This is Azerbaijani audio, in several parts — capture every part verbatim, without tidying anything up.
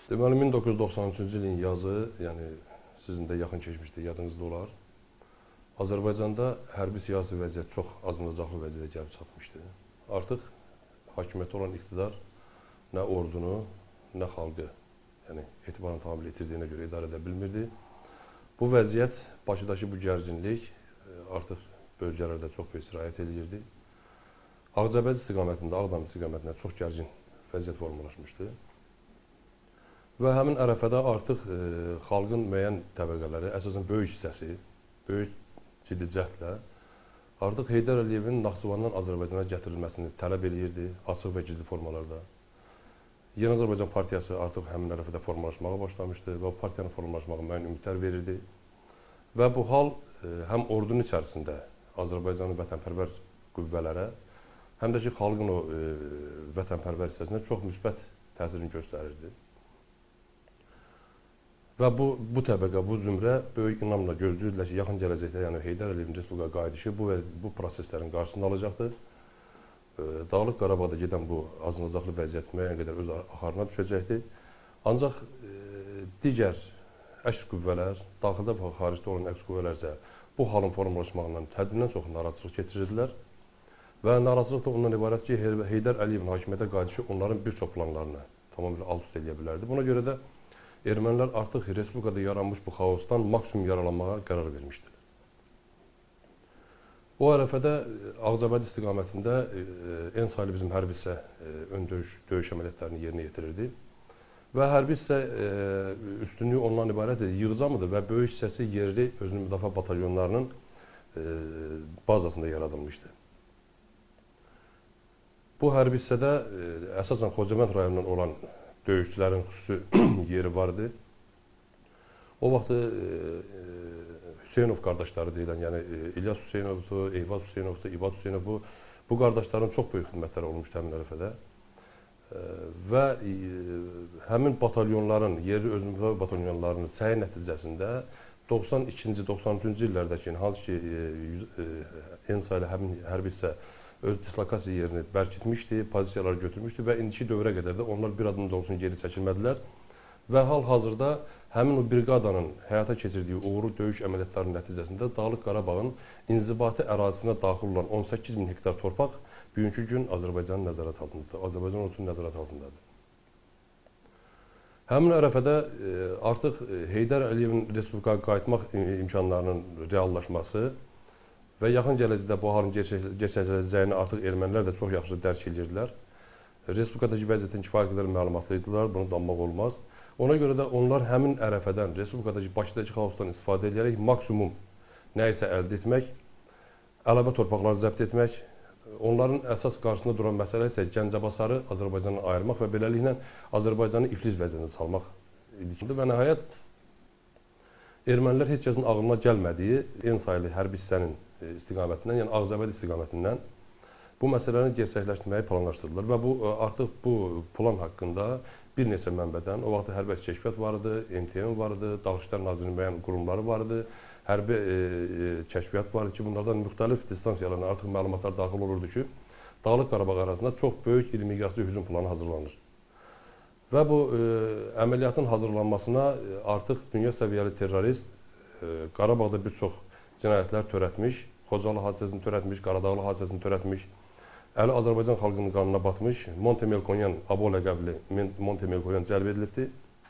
Deməli, min doqquz yüz doxsan üçüncü ilin yazı, yəni sizin də yaxın keçmişdə yadınızda olar. Azərbaycanda hərbi siyasi vəziyyət çox azınacaqlı vəziyyətə gəlib çatmışdı. Artıq hakimiyyətdə olan iqtidar nə ordunu, nə xalqı, yəni etibarını tamamilə itirdiyinə görə idarə edə bilmirdi. Bu vəziyyət, Bakıdakı bu gərginlik artıq bölgələrdə çox böyük sirayət edirdi. Ağcabədi istiqamətində, Ağdam istiqamətində çox gərgin vəziyyət formalaşmışdı. Və həmin ərəfədə artıq e, xalqın müəyyən təbəqələri, əsasən böyük hissəsi, böyük ciddi cəhdlə artıq Heydər Əliyevin Naxçıvandan Azərbaycana gətirilməsini tələb edirdi, açıq və gizli formalarda. Yeni Azərbaycan Partiyası artıq həmin ərəfədə formalaşmağa başlamışdı və o partiyanın formalaşmağa müəyyən ümidlər verirdi. Və bu hal e, həm ordunun içərisində Azərbaycanın vətənpərvər qüvvələrə, həm də ki, xalqın o e, vətənpərvər hissəsinə çox müsbət təsirini göstərirdi. Və bu, bu təbəqə, bu zümrə böyük inamla gözləyirlər ki, yaxın gələcəkdə, yəni Heydər Əliyevin Respublika qayıdışı bu, bu proseslərin qarşısını alacaqdır. Dağlıq Qarabağda gedən bu azınacaqlı vəziyyət müəyyən qədər öz axarına düşəcəkdir. Ancaq e, digər əks qüvvələr, daxildə və xaricdə olan əks qüvvələr isə bu halın formalaşmağından həddindən çox narahatçılıq keçirirdilər. Və narahatçılıq da ondan ibarət ki, Heydər Əliyevin hakimiyyətə qayıdışı onların bir çox planlarını tamamilə alt-üst edə bilərdi. Buna görə də ermənilər artıq Respublikada yaranmış bu xaosdan maksimum yaralanmağa qərar vermişdilər. O ərəfədə Ağcabədi istiqamətində en sayılı bizim hərbi hissə ön döyüş, döyüş əməliyyatlarını yerinə yetirirdi. Və hərbi hissə üstünlüyü ondan ibarət yığcamıdır və böyük hissəsi yerli özünün müdafiə batalyonlarının bazasında yaradılmışdı. Bu hərbi hissədə əsasən Xocavənd rayonundan olan döyüşçülərin xüsusi yeri vardı. O vaxtı e, Hüseynov qardaşları deyilən, yəni e, İlyas Hüseynovdur, Eyvaz Hüseynovdur, İbad Hüseynov, bu, bu qardaşların çox böyük xidmətləri olmuşdu həmin ərəfədə. E, və e, həmin batalyonların, yerli özümüzə batalyonlarının səyi nəticəsində doxsan ikinci doxsan üçüncü illərdəki, hansı ki e, e, en sayılı həmin hərbi hissə öz dislokasiya yerini bərkitmişdi, pozisiyaları götürmüşdü və indiki dövrə qədər də onlar bir adım da olsun geri çəkilmədilər. Və hal-hazırda həmin o briqadanın həyata keçirdiyi uğurlu döyüş əməliyyatlarının nəticəsində Dağlıq Qarabağın inzibati ərazisinə daxil olan on səkkiz min hektar torpaq bugünkü gün Azərbaycanın nəzarət altındadır, Azərbaycan ordusunun nəzarət altındadır. Həmin ərəfədə e, artıq Heydər Əliyevin Respublikaya qayıtmaq imkanlarının reallaşması və yaxın gələcəkdə bu halın gerçəkləşəcəyini artıq ermənilər də çox yaxşı dərk edirdilər. Respublikadakı vəziyyətin kifayət qədər məlumatlıydılar, bunu danmaq olmaz. Ona görə də onlar həmin ərəfədən, Respublikadakı Bakıdakı xaosdan istifadə edərək maksimum nə isə əldə etmək, əlavə torpaqları zəbt etmək, onların əsas qarşısında duran məsələ isə Gəncəbasarı Azərbaycandan ayırmaq və beləliklə Azərbaycanı iflis vəziyyətinə salmaq idi. Və nəhayət, ermənilər heç kəsin ağlına gəlmədiyi en sayılı hərbi hissənin istiqamətindən, yəni Ağcabədi istiqamətindən bu məsələni gerçəkləşdirməyi planlaşdırdılar və bu artıq bu plan haqqında bir neçə mənbədən, o vaxt hərbi kəşfiyyat var idi, M T M var idi, Daxilişlər Nazirliyinin müəyyən qurumları var idi, hərbi e, e, kəşfiyyat var idi ki, bunlardan müxtəlif distansiyalarına artıq məlumatlar daxil olurdu ki, Dağlıq Qarabağ arasında çox böyük iri miqyaslı hücum planı hazırlanır. Və bu e, əməliyyatın hazırlanmasına artıq dünya səviyyəli terrorist e, Qarabağda bir çox cinayətlər törətmiş, Xocalı hadisəsini törətmiş, Qaradağlı hadisəsini törətmiş, Əli Azərbaycan xalqının qanına batmış, Monte Melkonyan, Abo ləqəbli Monte Melkonyan cəlb edilibdir.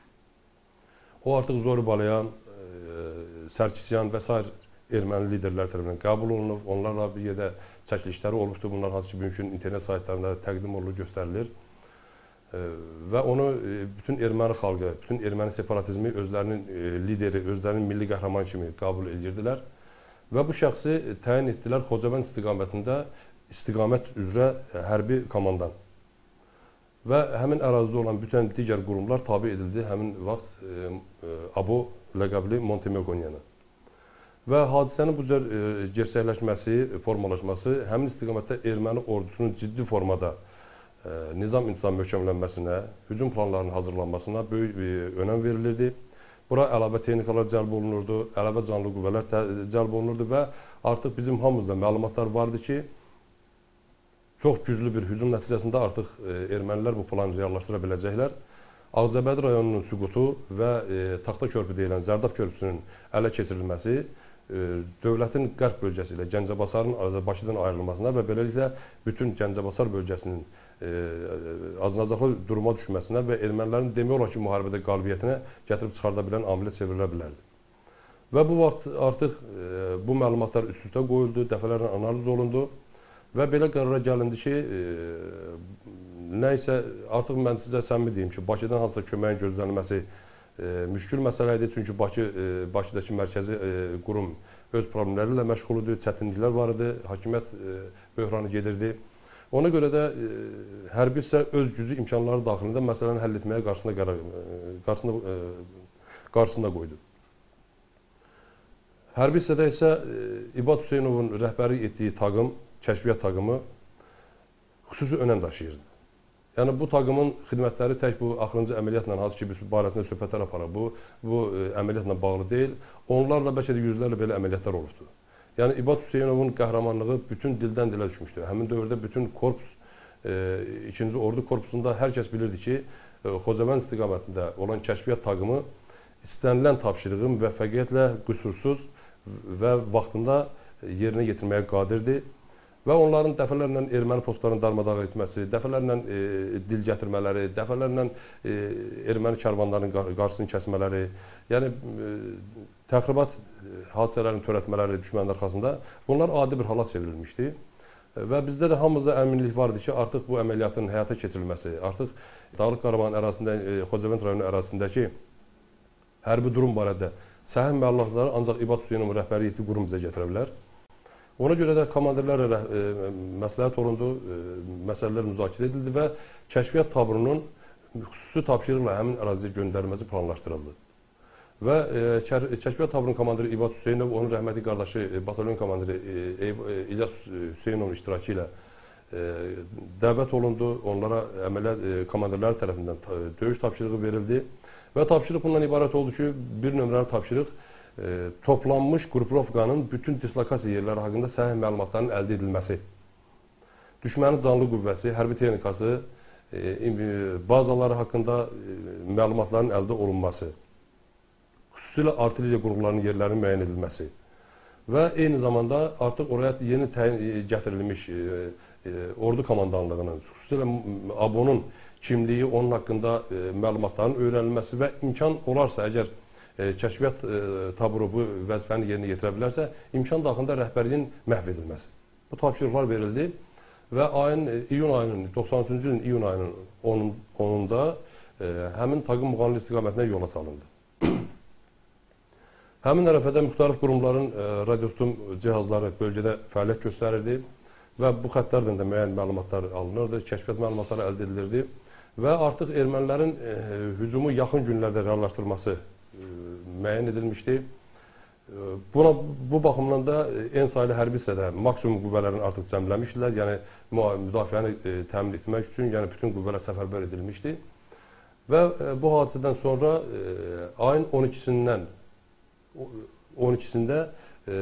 O artıq Zoribalayan, e, Sərkisyan və s. erməni liderlər tərəfindən qəbul olunub, onlarla bir yerdə çəkilişləri olmuşdur. Bunlar hansı ki, bugünkü internet saytlarında təqdim olunur, göstərilir. E, və onu e, bütün erməni xalqı, bütün erməni separatizmi özlərinin e, lideri, özlərinin milli qəhrəman kimi qəbul edirdilər. Və bu şəxsi təyin etdilər Xocavənd istiqamətində istiqamət üzrə hərbi komandan. Və həmin ərazidə olan bütün digər qurumlar tabi edildi həmin vaxt e, e, Abo ləqəbli Monte Melkonyana. Və hadisənin bu cür e, gerçəkləşməsi, formalaşması həmin istiqamətdə erməni ordusunun ciddi formada e, nizam-intizam möhkəmlənməsinə, hücum planlarının hazırlanmasına böyük e, önəm verilirdi. Bura əlavə texnikalar cəlb olunurdu, əlavə canlı qüvvələr cəlb olunurdu və artıq bizim hamımızda məlumatlar vardı ki, çox güclü bir hücum nəticəsində artıq ermənilər bu planı reallaşdıra biləcəklər. Ağcabədi rayonunun süqutu və e, Taxta körpü deyilən Zərdab körpüsünün ələ keçirilməsi e, dövlətin qərb bölgəsi ilə Gəncəbasarın Bakıdan ayrılmasına və beləliklə bütün Gəncəbasar bölgəsinin e, acınacaqlı duruma düşməsinə və ermənilərin demək olar ki, müharibədə qalibiyyətinə gətirib çıxarda bilən amilə çevrilə bilərdi. Və bu vaxt artıq e, bu məlumatlar üst-üstə qoyuldu, dəfələrlə analiz olundu və belə qərara gəlindi ki, e, nəysə, artıq mən sizə səmimi deyim ki, Bakıdan hansısa köməyin gözlənilməsi e, müşkül məsələ idi. Çünki Bakı, e, Bakıdakı mərkəzi e, qurum öz problemləri ilə məşğul idi, çətinliklər var idi, hakimiyyət e, böhranı gedirdi. Ona görə də e, hərbi isə öz gücü imkanları daxilində məsələni həll etməyə qarşısında, qərar, e, qarşısında, e, qarşısında qoydu. Hərbi hissədə isə e, İbad Hüseynovun rəhbərlik etdiyi taqım, kəşfiyyat taqımı xüsusi önəm daşıyırdı. Yəni bu taqımın xidmətləri tək bu axırıncı əməliyyatla, hansı ki, biz barəsində söhbətlər aparaq, bu, bu e, əməliyyatla bağlı deyil. Onlarla bəlkə də yüzlərlə belə əməliyyatlar olubdur. Yəni İbad Hüseynovun qəhrəmanlığı bütün dildən dilə düşmüşdür. Həmin dövrdə bütün korpus, e, ikinci ordu korpusunda hər kəs bilirdi ki, e, Xocavənd istiqamətində olan kəşfiyyat taqımı istənilən tapşırığı müvəffəqiyyətlə, qüsursuz və vaxtında yerinə yetirməyə qadirdir. Və onların dəfələrlə erməni postlarını darmadağın etməsi, dəfələrlə e, dil gətirmələri, dəfələrlə e, erməni karvanlarının qarşısını kəsmələri, yəni e, təxribat hadisələrini törətmələri düşmənin arxasında bunlar adi bir hala çevrilmişdi. Və bizdə də hamımızda əminlik vardı ki, artıq bu əməliyyatın həyata keçirilməsi, artıq Dağlıq Qarabağın ərazisində, e, Xocavənd rayonu ərazisindəki hərbi durum barədə səhih məlumatları ancaq İbad Hüseynovun rəhbərlik etdiyi qurum bizə gətirə bilər. Ona görə də komandirlərlə e, məsləhət olundu, e, məsələlər müzakirə edildi və kəşfiyyat taburunun xüsusi tapşırıqla həmin əraziyə göndərilməsi planlaşdırıldı. Və e, kəşfiyyat taburunun komandiri İbad Hüseynov, onun rəhmətli qardaşı e, batalyon komandiri e, e, İlyas Hüseynovun iştirakı ilə e, dəvət olundu. Onlara əməliyyat e, komandirləri tərəfindən ta, döyüş tapşırığı verildi və tapşırıq bundan ibarət oldu ki, bir nömrəli tapşırıq E, toplanmış qruprovkanın bütün dislokasiya yerləri haqqında səhih məlumatların əldə edilməsi, düşmənin canlı qüvvəsi, hərbi texnikası, e, bazaları haqqında e, məlumatların əldə olunması, xüsusilə artilleriya qurğularının yerlərinin müəyyən edilməsi və eyni zamanda artıq oraya yeni təyin gətirilmiş e, e, ordu komandanlığının, xüsusilə A B O-nun kimliyi, onun haqqında e, məlumatların öyrənilməsi və imkan olarsa, əgər E, kəşfiyyat e, taburu bu vəzifəni yerinə yetirə bilərsə, imkan daxilində rəhbərliyin məhv edilməsi. Bu tapşırıqlar verildi və ayın, e, iyun ayının, doxsan üçüncü ilin iyun ayının onunda e, həmin taqım müğanili istiqamətinə yola salındı. Həmin ərəfədə müxtəlif qurumların e, radiotutum cihazları bölgədə fəaliyyət göstərirdi və bu xətlərdən də müəyyən məlumatlar alınırdı, kəşfiyyat məlumatları əldə edilirdi və artıq ermənilərin e, hücumu yaxın günlərdə reallaşdırılması müəyyən edilmişdi. Buna, bu baxımdan da en sayılı hərbi hissədə maksimum qüvvələrini artıq cəmləmişdilər. Yəni müdafiəni e, təmin etmək üçün yəni bütün qüvvələr səfərbər edilmişdi. Və e, bu hadisədən sonra e, ayın on ikisindən on ikisində e,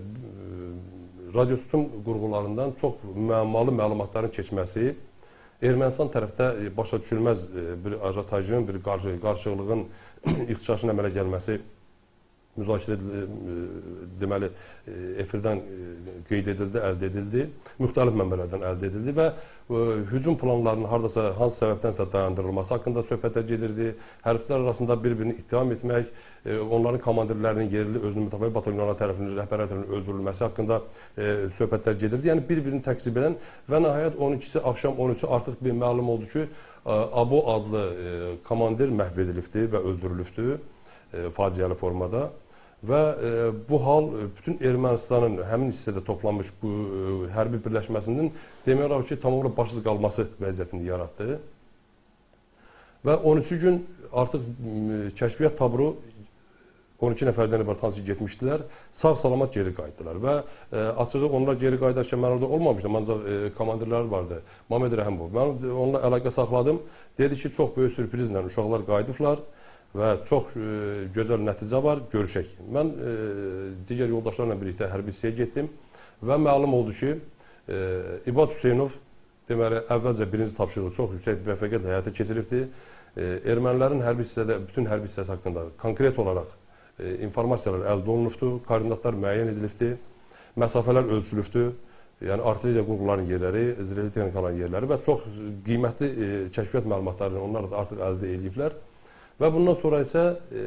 radiotutum qurğularından çox müəmmalı məlumatların keçməsi, Ermənistan tərəfdə başa düşülməz bir ajatajın, bir qarşılığın ixtişaşın əmələ gəlməsi müzakirə deməli efirdən qeyd edildi, əldə edildi, müxtəlif mənbələrdən əldə edildi və hücum planlarının hardasa hansı səbəbdənsə dayandırılması haqqında söhbətlər gedirdi. Hərbçilər arasında bir-birini ittiham etmək, onların komandirlərinin yerli özünü müdafiə batalyonları tərəfindən, rəhbərlər tərəfindən öldürülməsi haqqında söhbətlər gedirdi. Yəni bir-birini təqsib edən və nəhayət on ikisi axşam on üçü artıq bir məlum oldu ki, A B O adlı komandir məhv edilibdir və öldürülübdür faciəli formada. Və e, bu hal bütün Ermənistanın həmin hissədə toplanmış bu e, hərbi birləşməsinin demək olar ki, tamamilə başsız qalması vəziyyətini yaratdı. Və on üçü gün artıq e, kəşfiyyat taburu on iki nəfərdən ibarət hansı getmişdilər, sağ-salamat geri qayıtdılar və e, açığı onlar geri qayıdarkən mən orada olmamışdım, ancaq e, komandirlər vardı, Mamed Rəhimov. Mən onunla əlaqə saxladım, dedi ki, çox böyük sürprizlə uşaqlar qayıdıblar və çox e, gözəl nəticə var, görüşək. Mən e, digər yoldaşlarla birlikdə hərbi hissəyə getdim və məlum oldu ki, e, İbad Hüseynov deməli, əvvəlcə birinci tapşırığı çox yüksək müvəffəqiyyətlə həyata keçiribdir. ermənilərin hərbi hissədə, bütün hərbi hissəsi haqqında konkret olaraq e, informasiyalar əldə olunubdur, koordinatlar müəyyən edilibdir, məsafələr ölçülübdür, yəni artilleriya qurğularının yerləri, zirehli texnikaların yerləri və çox qiymətli e, kəşfiyyat məlumatlarını onlar da artıq əldə ediblər. Və bundan sonra isə e,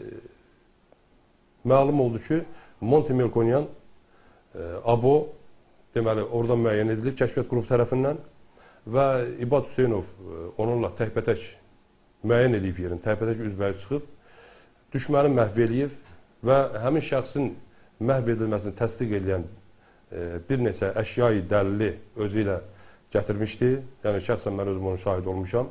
məlum oldu ki, Monte Melkonyan, e, Abo, deməli, oradan müəyyən edilir kəşfiyyat qrupu tərəfindən və İbad Hüseynov e, onunla təkbətək müəyyən edib yerini, təkbətək üzbəyi çıxıb, düşməni məhv eləyib və həmin şəxsin məhv edilməsini təsdiq edən e, bir neçə əşyayı dəlili özü ilə gətirmişdi. Yəni, şəxsən mən özüm onun şahid olmuşam.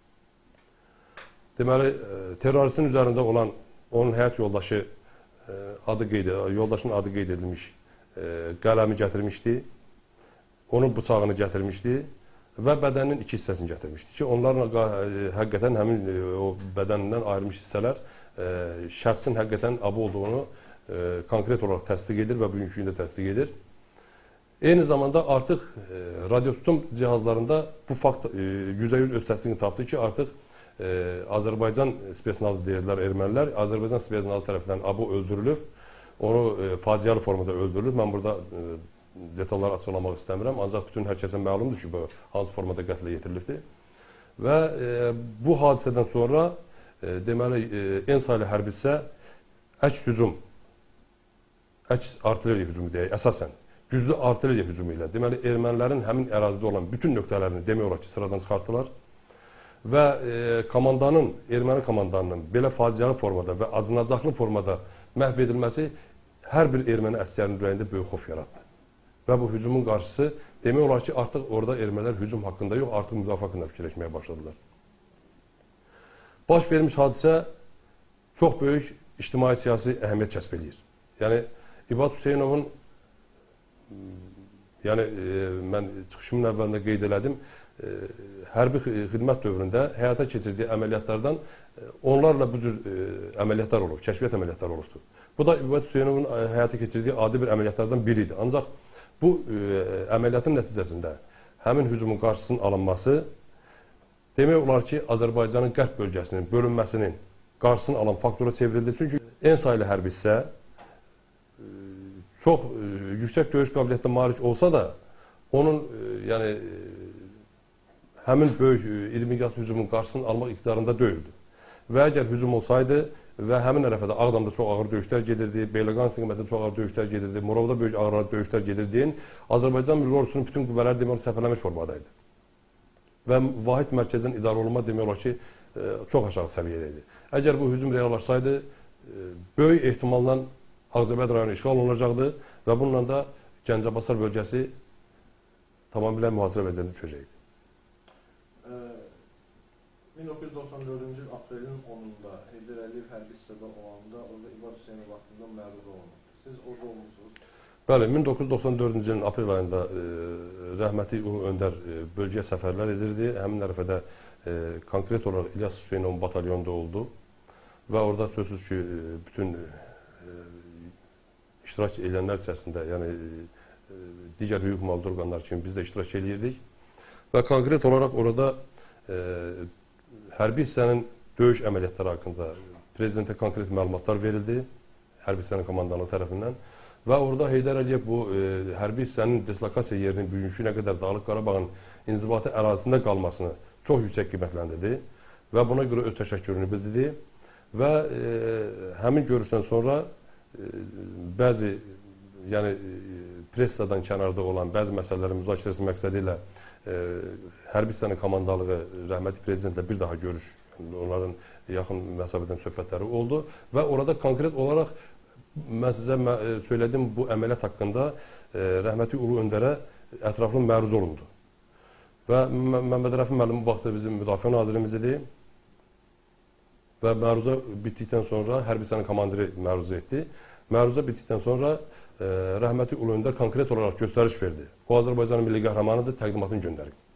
Deməli, e, terroristin üzərində olan onun həyat yoldaşı e, adı qeyd, yoldaşının adı qeyd edilmiş e, qələmi gətirmişdi, onun bıçağını gətirmişdi və bədəninin iki hissəsini gətirmişdi ki, onlarla e, həqiqətən həmin e, o bədənindən ayrılmış hissələr e, şəxsin həqiqətən Abo olduğunu e, konkret olaraq təsdiq edir və bugünkü gündə təsdiq edir. Eyni zamanda artıq e, radiotutum cihazlarında bu fakt e, yüzdə yüz öz təsdiqini tapdı ki, artıq e, Azərbaycan spesnazı deyirlər ermənilər, Azərbaycan spesnazı tərəfindən Abo öldürülüb, onu e, faciəli formada öldürülüb. Mən burada e, detalları açıqlamaq istəmirəm, ancaq bütün hər kəsə məlumdur ki, bu hansı formada qətlə yetirilibdir. Və e, bu hadisədən sonra e, deməli e, en saylı hərbi hissə əks hücum, əks artilleriya hücumu deyək, əsasən güclü artilleriya hücumu ilə, deməli ermənilərin həmin ərazidə olan bütün nöqtələrini demək olar ki, sıradan çıxartdılar və e, komandanın, erməni komandanının belə faciəli formada və acınacaqlı formada məhv edilməsi hər bir erməni əsgərinin ürəyində böyük xof yaratdı. Və bu hücumun qarşısı demək olar ki, artıq orada ermənilər hücum haqqında yox, artıq müdafiə haqqında fikirləşməyə başladılar. Baş vermiş hadisə çox böyük ictimai-siyasi əhəmiyyət kəsb edir. Yəni, İbad Hüseynovun, yəni e, mən çıxışımın əvvəlində qeyd elədim, e, hərbi xidmət dövründə həyata keçirdiyi əməliyyatlardan e, onlarla bu cür e, əməliyyatlar olub, kəşfiyyat əməliyyatları olubdur. Bu da İbad Hüseynovun həyata keçirdiyi adi bir əməliyyatlardan biri idi. Ancaq bu e, əməliyyatın nəticəsində həmin hücumun qarşısının alınması demək olar ki, Azərbaycanın qərb bölgəsinin bölünməsinin qarşısını alan faktora çevrildi. Çünki en saylı hərbi hissə e, çox e, yüksək döyüş qabiliyyətinə malik olsa da, onun e, yəni e, həmin böyük e, iri miqyaslı hücumun qarşısını almaq iqtidarında deyildi. Və əgər hücum olsaydı və həmin ərəfədə Ağdamda çox ağır döyüşlər gedirdi, Beyləqan istiqamətində çox ağır döyüşlər gedirdi, Morovda böyük ağır döyüşlər gedirdi. Azərbaycan Milli Ordusunun bütün qüvvələri demək olar səfərlənmiş formada idi. Və vahid mərkəzdən idarə olunma demək olar ki, çox aşağı səviyyədə idi. Əgər bu hücum reallaşsaydı, böyük ehtimalla Ağcabədi rayonu işğal olunacaqdı və bununla da Gəncəbasar bölgəsi tamamilə mühasirə vəziyyətində düşəcəkdi. min doqquz yüz doxsan dördüncü il aprelin onunda Heydər Əliyev hərbi hissədə olanda orada İbad Hüseynov haqqında məruz olundu. Siz orada olmuşsunuz? Bəli, min doqquz yüz doxsan dördüncü ilin aprel ayında e, rəhməti Ulu Öndər e, bölgəyə səfərlər edirdi. Həmin ərəfədə e, konkret olaraq İlyas Hüseynovun batalyonunda oldu və orada sözsüz ki, e, bütün e, iştirak edənlər içərisində, yəni e, digər hüquq mühafizə orqanları kimi biz də iştirak edirdik və konkret olaraq orada e, hərbi hissənin döyüş əməliyyatları haqqında prezidentə konkret məlumatlar verildi, hərbi hissənin komandanlığı tərəfindən və orada Heydər Əliyev bu e, hərbi hissənin dislokasiya yerinin bugünkü nə qədər Dağlıq Qarabağın inzibati ərazisində qalmasını çox yüksək qiymətləndirdi və buna görə öz təşəkkürünü bildirdi və e, həmin görüşdən sonra e, bəzi yəni pressadan kənarda olan bəzi məsələlərin müzakirəsi məqsədi ilə e, hərbi hissənin komandalığı rəhmətli prezidentlə bir daha görüş, onların yaxın məsafədən söhbətləri oldu və orada konkret olaraq mən sizə söylədiyim bu əməliyyat haqqında e, rəhmətli Ulu Öndərə ətraflı məruz olundu. Və Məmməd Rəfi müəllim bu vaxtda bizim müdafiə nazirimiz idi və məruza bitdikdən sonra hərbi hissənin komandiri məruza etdi. Məruza bitdikdən sonra e, rəhmətli Ulu Öndər konkret olaraq göstəriş verdi. O Azərbaycanın milli qəhrəmanıdır, təqdimatını göndərin.